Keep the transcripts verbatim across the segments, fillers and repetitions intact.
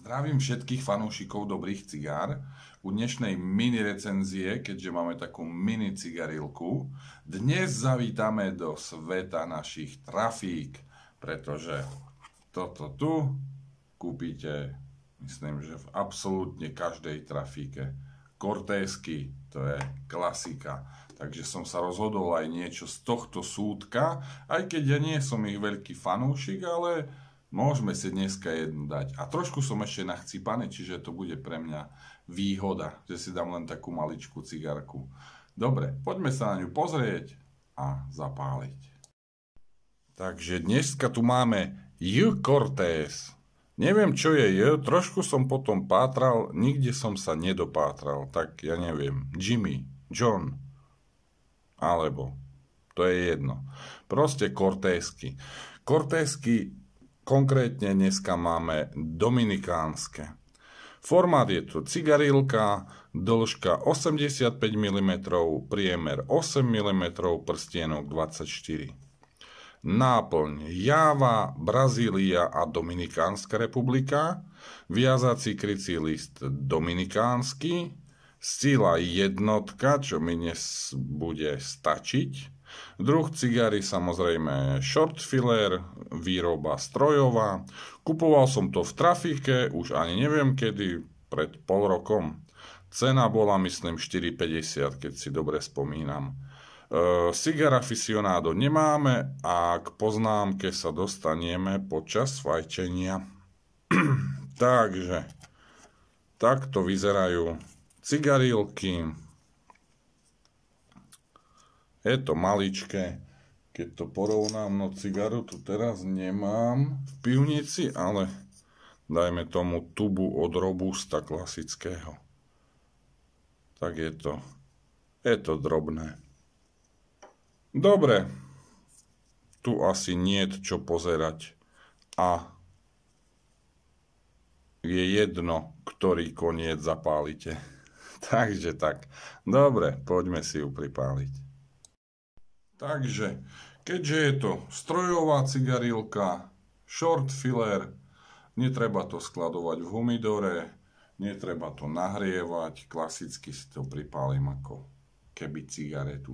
Zdravím všetkých fanúšikov dobrých cigár. U dnešnej mini recenzie, keďže máme takú mini cigarilku, dnes zavítame do sveta našich trafík, pretože toto tu kúpite, myslím, že v absolútne každej trafíke. Cortésky, to je klasika. Takže som sa rozhodol aj niečo z tohto súdka, aj keď ja nie som ich veľký fanúšik, ale môžeme si dneska jednu dať. A trošku som ešte nachcípaný, čiže to bude pre mňa výhoda, že si dám len takú maličkú cigarku. Dobre, poďme sa na ňu pozrieť a zapáliť. Takže dneska tu máme J. Cortés. Neviem, čo je J, trošku som potom pátral, nikde som sa nedopátral, tak ja neviem. Jimmy, John, alebo, to je jedno. Proste Cortésky. Cortésky konkrétne dneska máme dominikánske. Formát je to cigarilka, dĺžka osemdesiatpäť milimetrov, priemer osem milimetrov, prstienok dvadsaťštyri. Náplň Jáva, Brazília a Dominikánska republika. Viazací krycí list dominikánsky. Sila jednotka, čo mi dnes bude stačiť. Druh cigary samozrejme short filler, výroba strojová. Kupoval som to v trafike, už ani neviem kedy, pred pol rokom. Cena bola myslím štyri päťdesiat, keď si dobre spomínam. E, Cigar aficionado nemáme a k poznámke sa dostaneme počas fajčenia. Takže, takto vyzerajú cigarilky. Je to maličké, keď to porovnám, no cigaru tu teraz nemám v pivnici, ale dajme tomu tubu od Robusta klasického. Tak je to, je to drobné. Dobre, tu asi niet čo pozerať a je jedno, ktorý koniec zapálite. Takže tak, dobre, poďme si ju pripáliť. Takže, keďže je to strojová cigarilka, short filler, netreba to skladovať v humidore, netreba to nahrievať, klasicky si to pripálim ako keby cigaretu.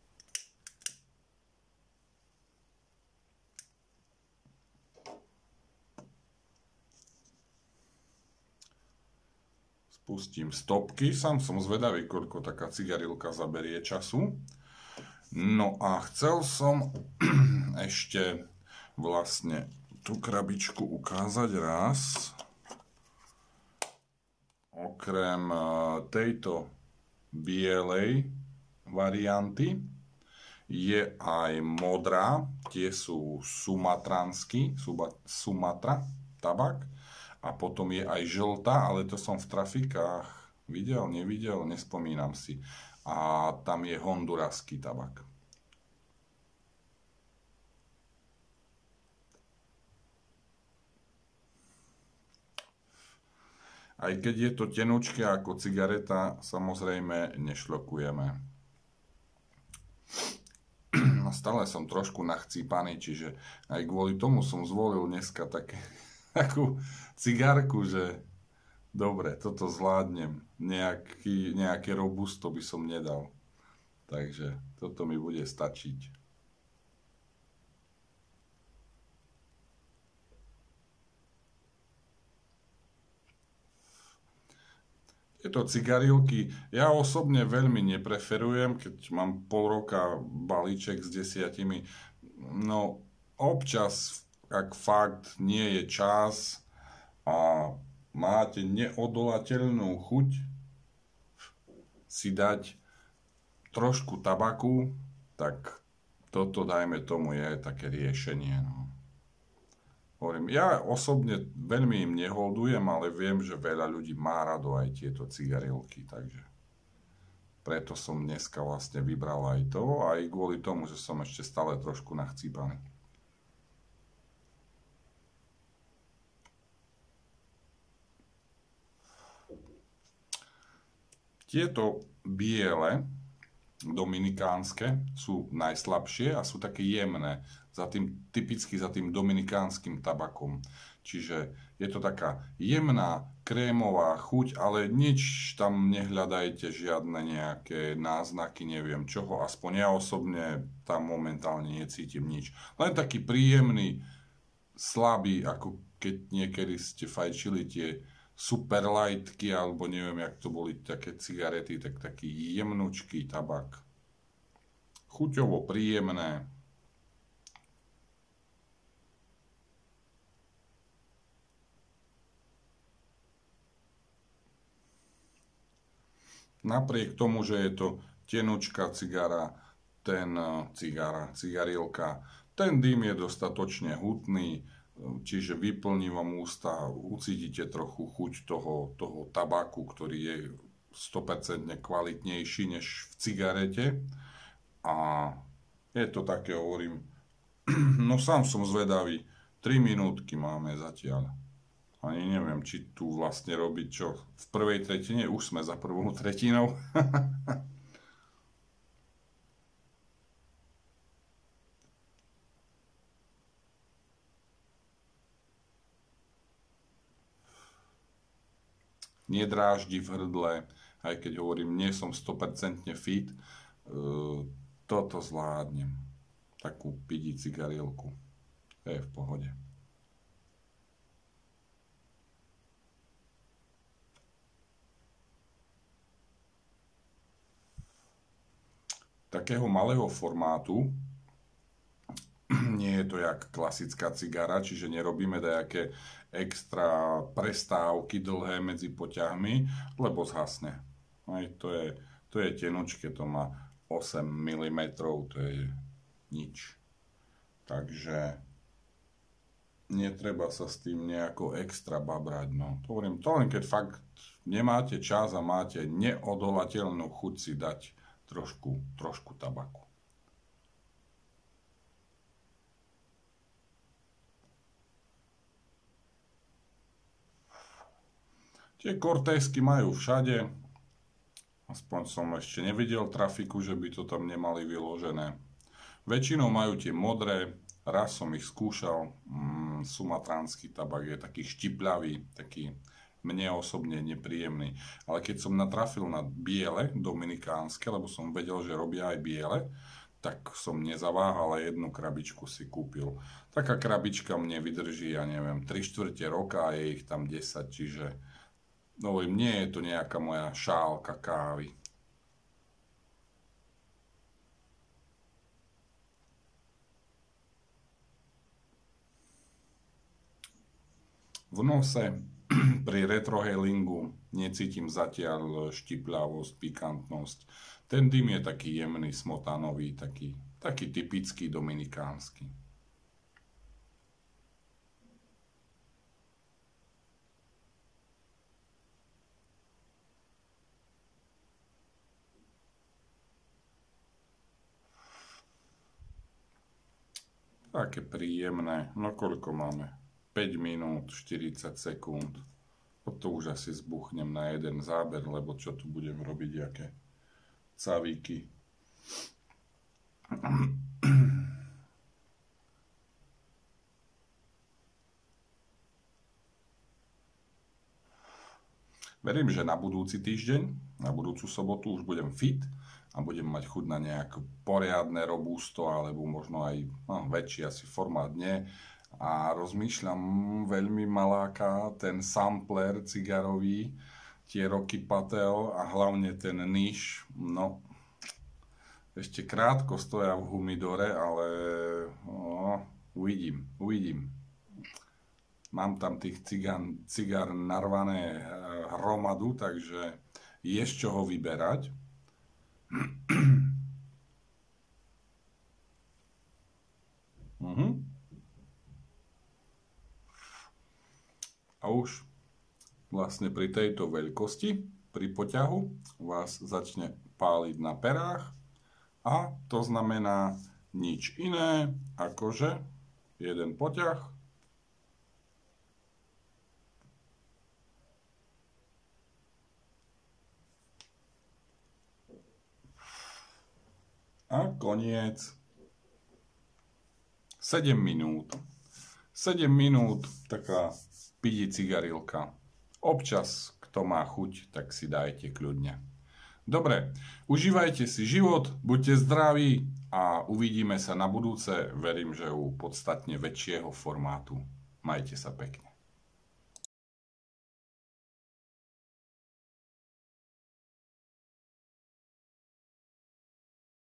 Spustím stopky, sám som zvedavý, koľko taká cigarilka zaberie času. No a chcel som ešte vlastne tú krabičku ukázať raz. Okrem tejto bielej varianty je aj modrá, tie sú sumatransky, Sumatra tabak. A potom je aj žltá, ale to som v trafikách videl, nevidel, nespomínam si. A tam je honduraský tabak. Aj keď je to tenučké ako cigareta, samozrejme nešlokujeme. Stále som trošku nachcípaný, čiže aj kvôli tomu som zvolil dneska také, takú cigárku, že dobre, toto zvládnem. Nejaký, nejaké robusto by som nedal. Takže toto mi bude stačiť. Tieto cigarilky ja osobne veľmi nepreferujem, keď mám pol roka balíček s desiatimi. No občas, ak fakt nie je čas a máte neodolateľnú chuť si dať trošku tabaku, tak toto, dajme tomu, je také riešenie. No. Hovorím, ja osobne veľmi im neholdujem, ale viem, že veľa ľudí má rado aj tieto cigarilky, takže preto som dneska vlastne vybral aj to, aj kvôli tomu, že som ešte stále trošku nachcípaný. Tieto biele dominikánske sú najslabšie a sú také jemné, za tým, typicky za tým dominikánskym tabakom. Čiže je to taká jemná, krémová chuť, ale nič tam nehľadajte, žiadne nejaké náznaky, neviem čoho, aspoň ja osobne tam momentálne necítim nič. Len taký príjemný, slabý, ako keď niekedy ste fajčili tie superlightky, alebo neviem, jak to boli také cigarety, tak taký jemnučký tabak. Chuťovo príjemné. Napriek tomu, že je to tenučká cigara, ten cigara, cigarilka, ten dým je dostatočne hutný, čiže vyplní vám ústa, ucítite trochu chuť toho, toho tabaku, ktorý je sto percent kvalitnejší než v cigarete. A je to také, hovorím, no sám som zvedavý, tri minútky máme zatiaľ. Ani neviem, či tu vlastne robiť čo. V prvej tretine už sme za prvou tretinou. Nedráždi v hrdle, aj keď hovorím, nie som sto percent fit, toto zvládnem. Takú pidi cigarielku. To je v pohode. Takého malého formátu, nie je to jak klasická cigara, čiže nerobíme dajaké extra prestávky dlhé medzi poťahmi, lebo zhasne. Aj to je, to je tenučké, to má osem milimetrov, to je nič. Takže netreba sa s tým nejako extra babrať. No. To hovorím, to len keď fakt nemáte čas a máte neodolateľnú chuť si dať trošku, trošku tabaku. Tie Cortezky majú všade, aspoň som ešte nevidel trafiku, že by to tam nemali vyložené. Väčšinou majú tie modré, raz som ich skúšal, mm, sumatránsky tabak je taký štipľavý, taký mne osobne nepríjemný. Ale keď som natrafil na biele, dominikánske, lebo som vedel, že robia aj biele, tak som nezaváhal a jednu krabičku si kúpil. Taká krabička mne vydrží, ja neviem, tri štvrte roka a je ich tam desať, čiže no, nie je to nejaká moja šálka kávy. V nose pri retrohalingu necítim zatiaľ štipľavosť, pikantnosť. Ten dym je taký jemný, smotanový, taký, taký typický dominikánsky. Také príjemné. No koľko máme? päť minút, štyridsať sekúnd. To už asi zbuchnem na jeden záber, lebo čo tu budem robiť, aké cavíky. Verím, že na budúci týždeň, na budúcu sobotu už budem fit a budem mať chuť na nejaké poriadne robusto, alebo možno aj no, väčší asi formát dne. A rozmýšľam, veľmi maláka ten sampler cigarový, tie Rocky Patel a hlavne ten Niche, no ešte krátko stoja v humidore, ale no, uvidím, uvidím. Mám tam tých cigán, cigár narvané hromadu, takže je z čoho vyberať. Mhm. A už vlastne pri tejto veľkosti, pri poťahu, vás začne páliť na perách a to znamená nič iné, akože jeden poťah A koniec. sedem minút. sedem minút, taká pidi cigarilka. Občas, kto má chuť, tak si dajte kľudne. Dobre, užívajte si život, buďte zdraví a uvidíme sa na budúce. Verím, že u podstatne väčšieho formátu. Majte sa pekne.